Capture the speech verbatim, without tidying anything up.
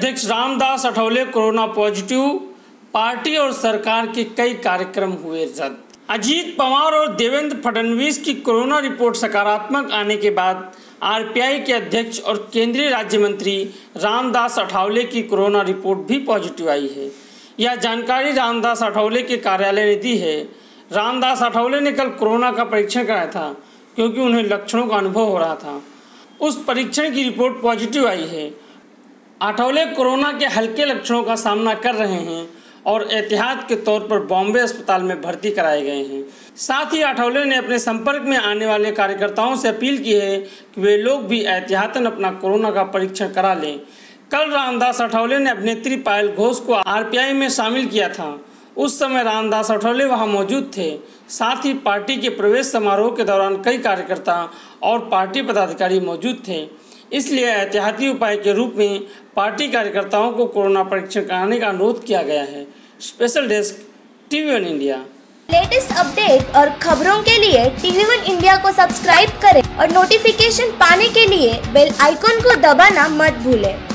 अध्यक्ष Ramdas Athawale corona positive, party और सरकार के कई कार्यक्रम हुए रद्द। अजीत पवार और देवेंद्र फडणवीस की कोरोना रिपोर्ट सकारात्मक आने के बाद आरपीआई के अध्यक्ष और केंद्रीय राज्य मंत्री रामदास अठौले की कोरोना रिपोर्ट भी पॉजिटिव आई है। यह जानकारी रामदास अठौले के कार्यालय ने दी है। रामदास अठौले ने कल कोरोना का परीक्षण कराया था क्योंकि उन्हें लक्षणों का अनुभव हो रहा था। उस परीक्षण की रिपोर्ट पॉजिटिव आई है। अठौले कोरोना के हल्के लक्षणों का सामना कर रहे हैं और एहतियात के तौर पर बॉम्बे अस्पताल में भर्ती कराए गए हैं। साथ ही अठौले ने अपने संपर्क में आने वाले कार्यकर्ताओं से अपील की है कि वे लोग भी एहतियातन अपना कोरोना का परीक्षण करा लें। कल रामदास अठौले ने अभिनेत्री पायल घोष को आरपीआई में शामिल किया था। उस समय रामदास अठौले वहां मौजूद थे। साथ ही पार्टी के प्रवेश समारोह के दौरान कई कार्यकर्ता और पार्टी पदाधिकारी मौजूद थे। इसलिए एहतियाती उपाय के रूप में पार्टी कार्यकर्ताओं को कोरोना परीक्षण कराने का अनुरोध किया गया है। Special desk TV one India. Latest update और खबरों के लिए टीवी वन इंडिया को सब्सक्राइब करें और नोटिफिकेशन पाने के लिए बेल आइकॉन को दबाना मत भूलें।